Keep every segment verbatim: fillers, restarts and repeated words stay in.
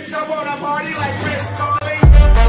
bitch, I wanna party like Chris Farley.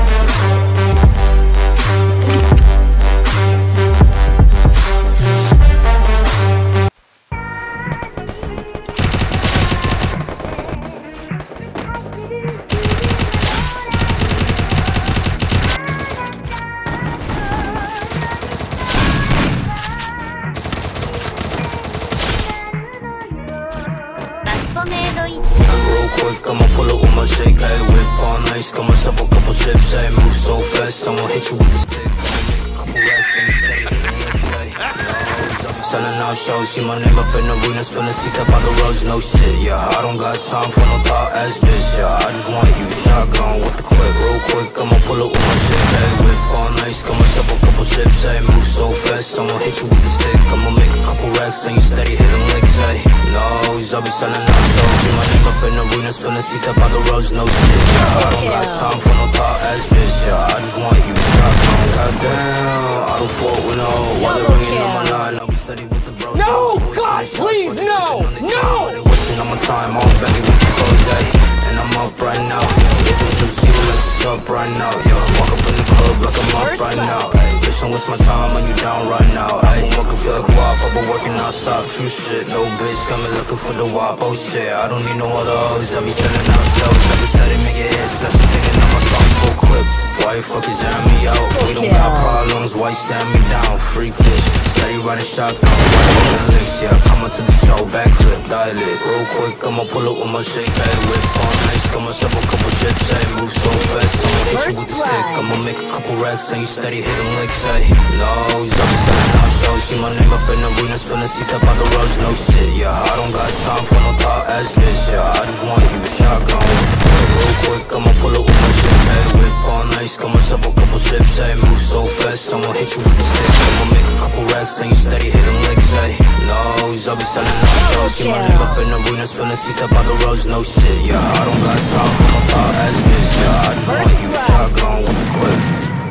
Real quick, I'ma pull up with my shake, ayy, whip on ice, got myself a couple chips, ayy, move so fast, I'ma hit you with the stick, I'ma make a couple racks and stay hitting licks, ayy, I'll be selling out shows, see my name up in arenas, filling seats up by the roads, no shit, yeah, I don't got time for no thought ass bitch, yeah, I just want you shotgun with the clip, real quick, I'ma pull up with my shake, ayy, whip on ice, got myself a couple chips, ayy, move so fast, I'ma hit you with the stick, I'ma make a couple racks and you steady hitting licks, ayy, nose, I'll be selling out shows, see my name up in arenas, filling seats up by the roads, no shit, yeah, I don't got time for no thought ass bitch, yeah, I just want you shotgun, goddamn, I don't fault with no, while they're ringing on my line, I'll be steady with the bros. No, God, please, no, no! They wasting on my time, all baggy with the clothes, ayy, and I'm up right now, get them some season, like what's up right now, yeah, walk up in the club like I'm up right now, ayy, bitch, don't waste my time when you down right now, ayy, I'm working feel like W A P, I've been working outside, few shit, no bitch, got me looking for the W A P, oh shit, I don't need no other hoes, I be selling out shows, I be steady making hits, now she singing on my songs full clip, why you fuckers airing me out, we don't got problems, why you stand me down, freak bitch, steady running shotgun, running the licks, yeah, coming to the show, backflip, dial it, real quick, I'ma pull up with my shake, ayy, whip on ice, got myself a couple chips, ayy, move so fast, I'ma hit you with the stick, I'ma make a couple racks, and you steady hitting licks, ayy, nose, I'll be selling out shows, see my name up in arenas, filling seats up by the roads, no shit, yeah, I don't got time for no thought ass bitch, yeah, I just want you shotgun with the clip, real quick, I'ma pull up with my shake, ayy, whip on ice, got myself a couple chips, ayy, move so fast, I'ma hit you with the stick, I'ma make a couple racks, and you steady hitting licks, ayy, nose, I'll be selling out shows, see my name up in arenas, filling seats up by the roads, no shit, yeah, I don't got time for no thought ass bitch, yeah, I just want you shotgun with the clip.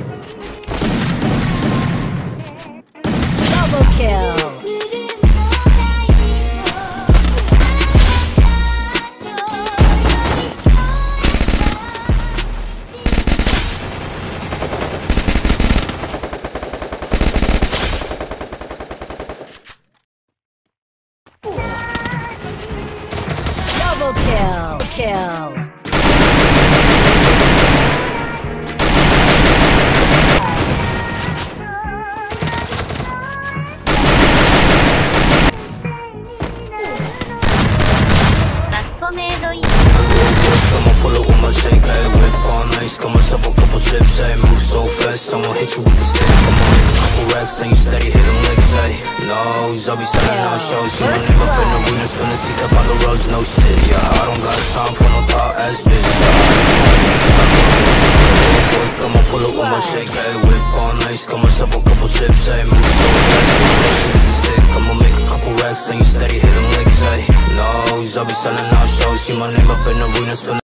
Double kill. Double kill. Kill. I'ma pull up with my shake, ayy, whip on ice, got myself a couple chips, ayy, move so fast, I'ma hit you with the stick, I'ma make a couple racks, and you steady hitting licks, ayy, nose, I'll be selling out shows, see my name up in arenas, filling seats up by the roads, no shit, yeah, I don't got time for no thought ass bitch, yeah, I just want you shotgun, quick, I'ma pull up with my shake, ayy, whip on ice, got myself a couple chips, ayy, move so fast, I'ma hit you with the stick, I'ma make a couple racks, and you steady hitting licks, ayy, nose, I'll be selling out shows, see my name up in arenas, filling